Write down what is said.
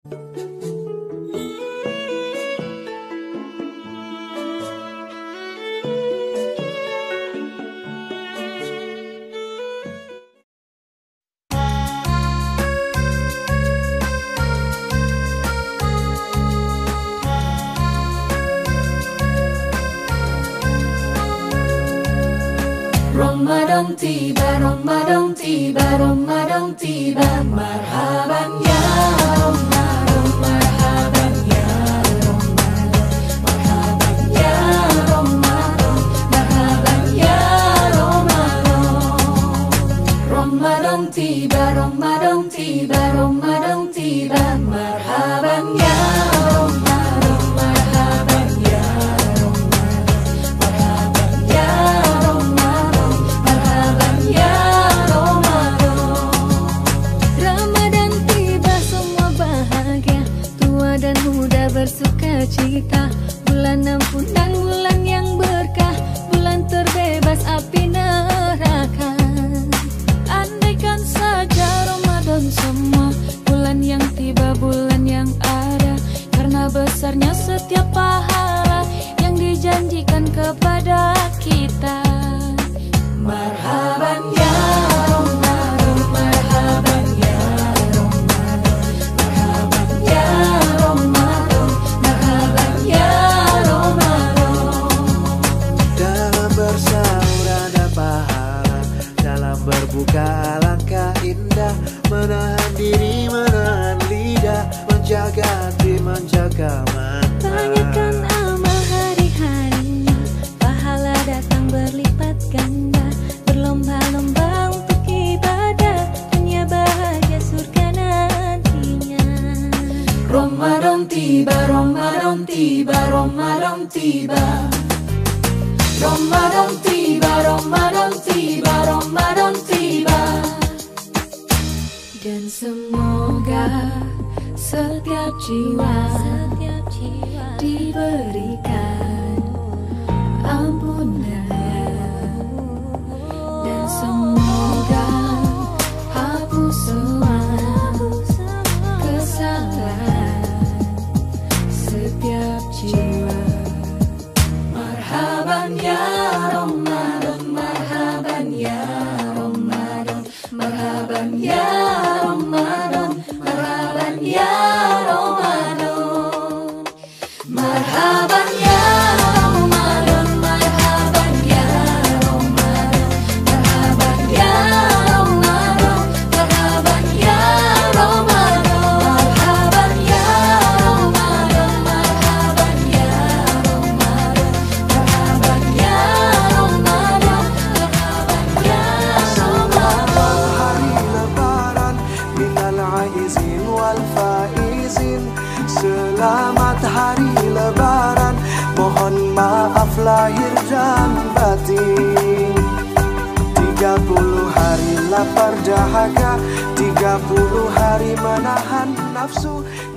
Ramadan tiba, Ramadan tiba, Ramadan tiba, marhaban ya Ramadan, marhaban ya Ramadan, marhaban ya Ramadan, marhaban ya Ramadan. Ramadan tiba, Ramadan tiba, Ramadan tiba, marhaban ya Ramadan, marhaban ya Ramadan, marhaban ya bersuka cita, bulan ampunan, bulan yang berkah, bulan terbebas api neraka. Andaikan saja Ramadan semua, bulan yang tiba, bulan yang ada, karena besarnya setiap pahala yang dijanjikan kepada kita. Marhaban ya Ramadan, marhaban ya Ramadan, marhaban ya Ramadan, marhaban ya Ramadan. Dalam bersahur ada pahala, dalam berbuka alangkah indah, menahan diri, menahan lidah, menjaga hati, menjaga mata. Banyakkan amal hari-harinya, pahala datang berlipat ganda, berlomba-lomba untuk ibadah, dunia bahagia surga nantinya. Ramadan tiba, Ramadan tiba, Ramadan tiba, Ramadan tiba, Ramadan tiba, Ramadan tiba. Dan semoga setiap jiwa diberikan ampunan, dan semoga hapus semua kesalahan setiap jiwa. Marhaban ya Ramadan, marhaban ya Ramadan, marhaban ya Ramadan, marhaban ya Ramadan, marhaban ya Ramadan, marhaban ya Ramadan, marhaban ya Ramadan, marhaban ya Ramadan, marhaban ya Ramadan, marhaban ya Ramadan, marhaban ya Ramadan, marhaban ya Ramadan. Hari lebaran minal aizin wal faizin. Selamat hari lebaran, mohon maaf lahir dan batin. 30 hari lapar dahaga, 30 hari menahan nafsu.